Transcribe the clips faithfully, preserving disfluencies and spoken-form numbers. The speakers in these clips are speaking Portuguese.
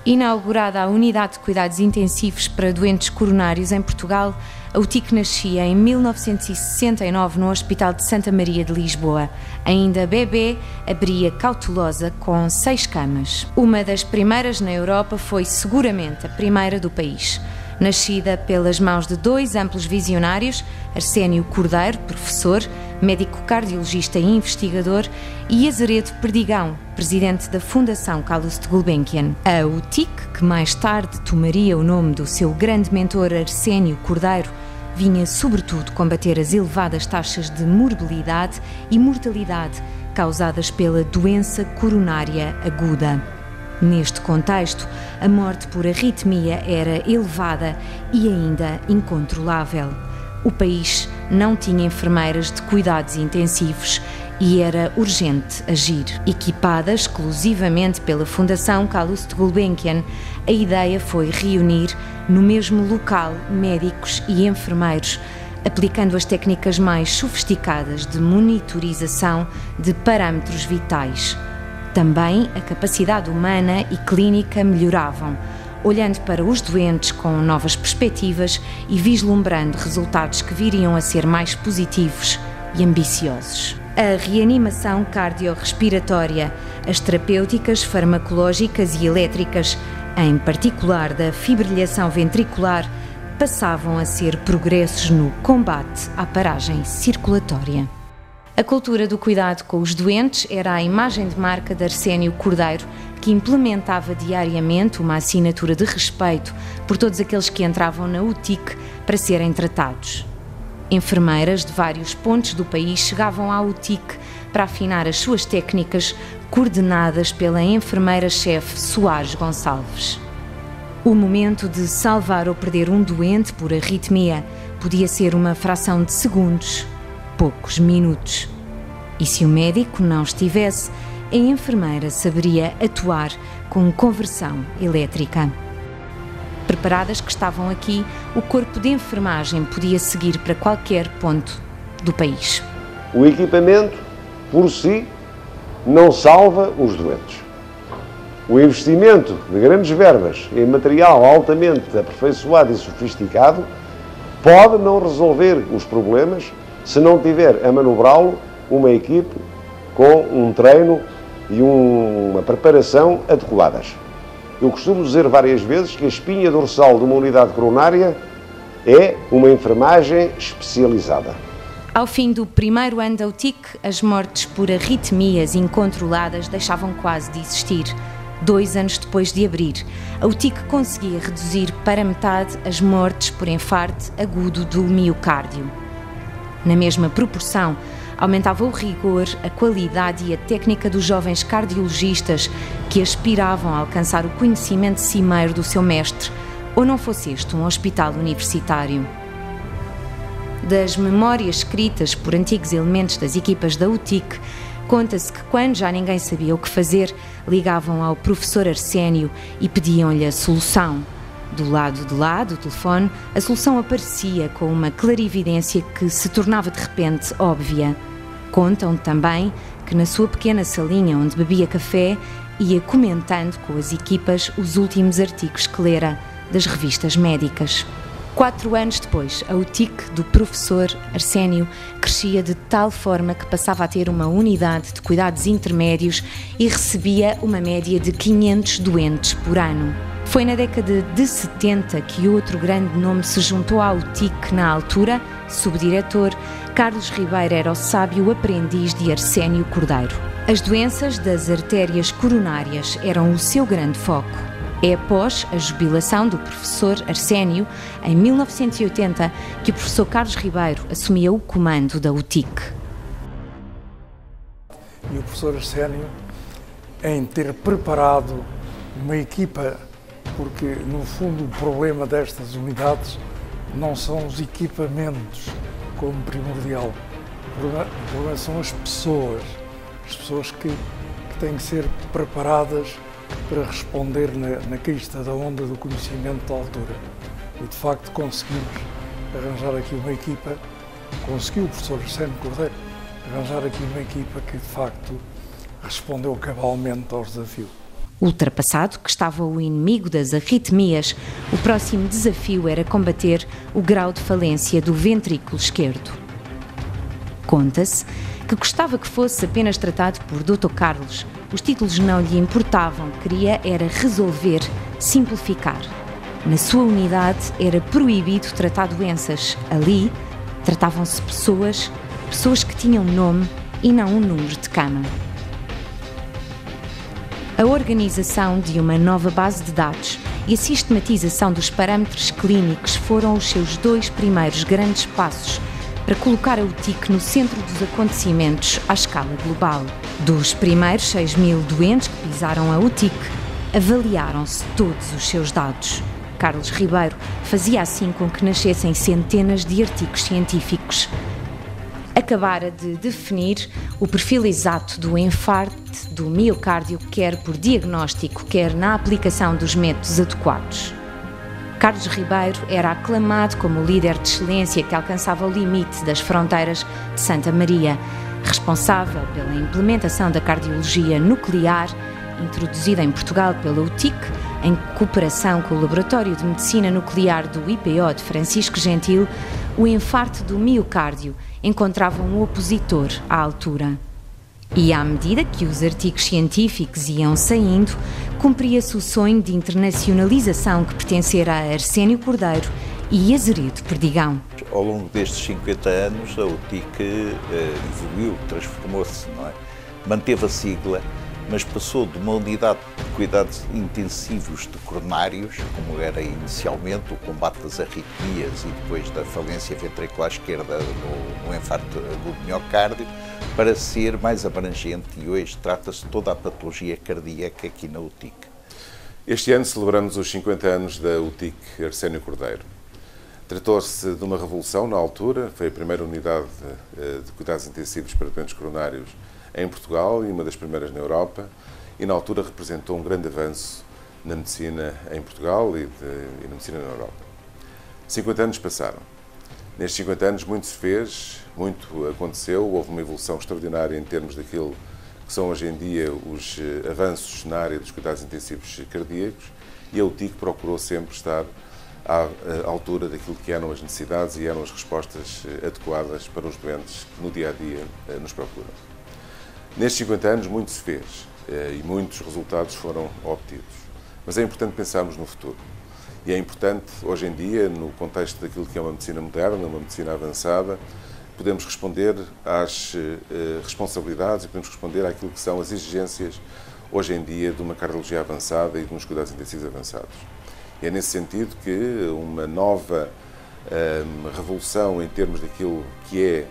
Inaugurada a Unidade de Cuidados Intensivos para Doentes Coronários em Portugal, a U T I C nascia em mil novecentos e sessenta e nove no Hospital de Santa Maria de Lisboa. Ainda bebê, abria cautelosa com seis camas. Uma das primeiras na Europa, foi seguramente a primeira do país. Nascida pelas mãos de dois amplos visionários, Arsénio Cordeiro, professor, médico cardiologista e investigador, e Azeredo Perdigão, presidente da Fundação Calouste de Gulbenkian. A U T I C, que mais tarde tomaria o nome do seu grande mentor Arsénio Cordeiro, vinha sobretudo combater as elevadas taxas de morbilidade e mortalidade causadas pela doença coronária aguda. Neste contexto, a morte por arritmia era elevada e ainda incontrolável. O país não tinha enfermeiras de cuidados intensivos e era urgente agir. Equipada exclusivamente pela Fundação Calouste de Gulbenkian, a ideia foi reunir no mesmo local médicos e enfermeiros, aplicando as técnicas mais sofisticadas de monitorização de parâmetros vitais. Também a capacidade humana e clínica melhoravam, olhando para os doentes com novas perspectivas e vislumbrando resultados que viriam a ser mais positivos e ambiciosos. A reanimação cardiorrespiratória, as terapêuticas farmacológicas e elétricas, em particular da fibrilhação ventricular, passavam a ser progressos no combate à paragem circulatória. A cultura do cuidado com os doentes era a imagem de marca de Arsénio Cordeiro, que implementava diariamente uma assinatura de respeito por todos aqueles que entravam na U T I C para serem tratados. Enfermeiras de vários pontos do país chegavam à U T I C para afinar as suas técnicas, coordenadas pela enfermeira-chefe Soares Gonçalves. O momento de salvar ou perder um doente por arritmia podia ser uma fração de segundos, poucos minutos. E se o médico não estivesse, a enfermeira saberia atuar com conversão elétrica. Preparadas que estavam aqui, o corpo de enfermagem podia seguir para qualquer ponto do país. O equipamento, por si, não salva os doentes. O investimento de grandes verbas em material altamente aperfeiçoado e sofisticado pode não resolver os problemas se não tiver a manobrá-lo uma equipe com um treino e um, uma preparação adequadas. Eu costumo dizer várias vezes que a espinha dorsal de uma unidade coronária é uma enfermagem especializada. Ao fim do primeiro ano da U T I C, as mortes por arritmias incontroladas deixavam quase de existir. Dois anos depois de abrir, a U T I C conseguia reduzir para metade as mortes por infarte agudo do miocárdio. Na mesma proporção, aumentava o rigor, a qualidade e a técnica dos jovens cardiologistas que aspiravam a alcançar o conhecimento cimeiro do seu mestre, ou não fosse este um hospital universitário. Das memórias escritas por antigos elementos das equipas da U T I C, conta-se que quando já ninguém sabia o que fazer, ligavam ao professor Arsénio e pediam-lhe a solução. Do lado de lá do telefone, a solução aparecia com uma clarividência que se tornava de repente óbvia. Contam também que na sua pequena salinha onde bebia café, ia comentando com as equipas os últimos artigos que lera das revistas médicas. Quatro anos depois, a U T I C do professor Arsénio crescia de tal forma que passava a ter uma unidade de cuidados intermédios e recebia uma média de quinhentos doentes por ano. Foi na década de setenta que outro grande nome se juntou à U T I C na altura, subdiretor. Carlos Ribeiro era o sábio aprendiz de Arsénio Cordeiro. As doenças das artérias coronárias eram o seu grande foco. É após a jubilação do professor Arsénio, em mil novecentos e oitenta, que o professor Carlos Ribeiro assumia o comando da U T I C. E o professor Arsénio, em ter preparado uma equipa, porque no fundo o problema destas unidades não são os equipamentos como primordial, o problema, o problema são as pessoas, as pessoas que, que têm que ser preparadas para responder na, na crista da onda do conhecimento da altura. E de facto conseguimos arranjar aqui uma equipa, conseguiu o professor Arsénio Cordeiro arranjar aqui uma equipa que de facto respondeu cabalmente aos desafios. Ultrapassado que estava o inimigo das arritmias, o próximo desafio era combater o grau de falência do ventrículo esquerdo. Conta-se que gostava que fosse apenas tratado por doutor Carlos. Os títulos não lhe importavam, queria era resolver, simplificar. Na sua unidade era proibido tratar doenças. Ali tratavam-se pessoas, pessoas que tinham nome e não um número de cama. A organização de uma nova base de dados e a sistematização dos parâmetros clínicos foram os seus dois primeiros grandes passos para colocar a U T I C no centro dos acontecimentos à escala global. Dos primeiros seis mil doentes que pisaram a U T I C, avaliaram-se todos os seus dados. Carlos Ribeiro fazia assim com que nascessem centenas de artigos científicos. Acabara de definir o perfil exato do enfarte do miocárdio, quer por diagnóstico, quer na aplicação dos métodos adequados. Carlos Ribeiro era aclamado como o líder de excelência que alcançava o limite das fronteiras de Santa Maria, responsável pela implementação da cardiologia nuclear, introduzida em Portugal pela U T I C, em cooperação com o Laboratório de Medicina Nuclear do I P O de Francisco Gentil. O enfarte do miocárdio encontrava um opositor à altura. E à medida que os artigos científicos iam saindo, cumpria-se o sonho de internacionalização que pertencera a Arsénio Cordeiro e Azeredo Perdigão. Ao longo destes cinquenta anos, a U T I C eh, evoluiu, transformou-se, não é? Manteve a sigla, mas passou de uma unidade de cuidados intensivos de coronários, como era inicialmente o combate das arritmias e depois da falência ventricular esquerda no, no infarto do miocárdio, para ser mais abrangente, e hoje trata-se de toda a patologia cardíaca aqui na U T I C. Este ano celebramos os cinquenta anos da U T I C Arsénio Cordeiro. Tratou-se de uma revolução na altura, foi a primeira unidade de cuidados intensivos para doentes coronários em Portugal e uma das primeiras na Europa, e na altura representou um grande avanço na medicina em Portugal e, de, e na medicina na Europa. cinquenta anos passaram. Nestes cinquenta anos muito se fez, muito aconteceu, houve uma evolução extraordinária em termos daquilo que são hoje em dia os avanços na área dos cuidados intensivos cardíacos, e a U T I C procurou sempre estar à altura daquilo que eram as necessidades e eram as respostas adequadas para os doentes que no dia-a-dia nos procuram. Nestes cinquenta anos muito se fez e muitos resultados foram obtidos, mas é importante pensarmos no futuro. E é importante, hoje em dia, no contexto daquilo que é uma medicina moderna, uma medicina avançada, podemos responder às responsabilidades e podemos responder àquilo que são as exigências, hoje em dia, de uma cardiologia avançada e de uns cuidados intensivos avançados. E é nesse sentido que uma nova um, revolução em termos daquilo que é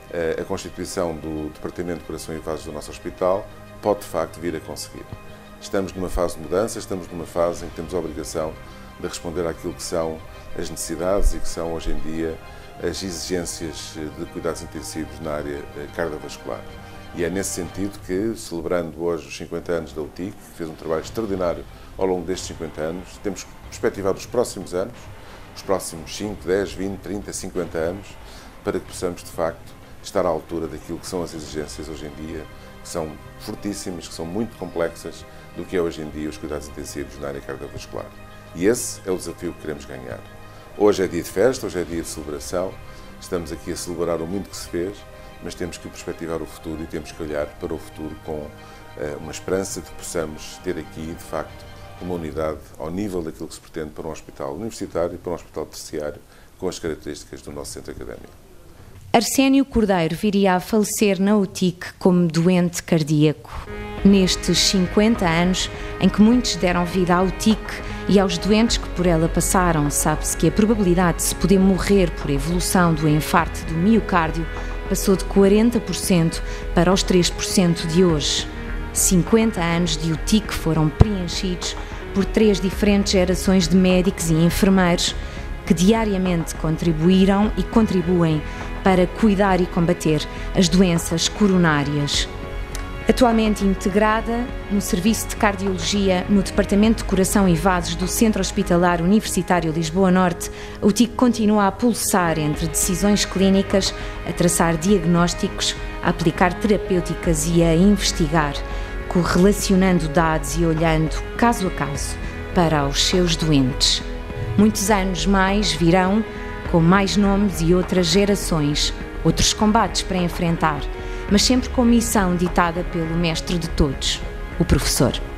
a constituição do Departamento de Coração e Vasos do nosso hospital pode, de facto, vir a conseguir. Estamos numa fase de mudança, estamos numa fase em que temos a obrigação de responder àquilo que são as necessidades e que são, hoje em dia, as exigências de cuidados intensivos na área cardiovascular. E é nesse sentido que, celebrando hoje os cinquenta anos da U T I C, que fez um trabalho extraordinário ao longo destes cinquenta anos, temos que perspectivar os próximos anos, os próximos cinco, dez, vinte, trinta, cinquenta anos, para que possamos, de facto, estar à altura daquilo que são as exigências hoje em dia, que são fortíssimas, que são muito complexas, do que é hoje em dia os cuidados intensivos na área cardiovascular. E esse é o desafio que queremos ganhar. Hoje é dia de festa, hoje é dia de celebração, estamos aqui a celebrar o muito que se fez, mas temos que perspectivar o futuro e temos que olhar para o futuro com uh, uma esperança de que possamos ter aqui, de facto, uma unidade ao nível daquilo que se pretende para um hospital universitário e para um hospital terciário, com as características do nosso centro académico. Arsénio Cordeiro viria a falecer na U T I C como doente cardíaco. Nestes cinquenta anos, em que muitos deram vida à U T I C e aos doentes que por ela passaram, sabe-se que a probabilidade de se poder morrer por evolução do enfarte do miocárdio passou de quarenta por cento para os três por cento de hoje. cinquenta anos de U T I C foram preenchidos por três diferentes gerações de médicos e enfermeiros que diariamente contribuíram e contribuem para cuidar e combater as doenças coronárias. Atualmente integrada no Serviço de Cardiologia no Departamento de Coração e Vasos do Centro Hospitalar Universitário Lisboa Norte, a U T I C continua a pulsar entre decisões clínicas, a traçar diagnósticos, a aplicar terapêuticas e a investigar. médico relacionando dados e olhando caso a caso para os seus doentes. Muitos anos mais virão, com mais nomes e outras gerações, outros combates para enfrentar, mas sempre com missão ditada pelo mestre de todos, o professor.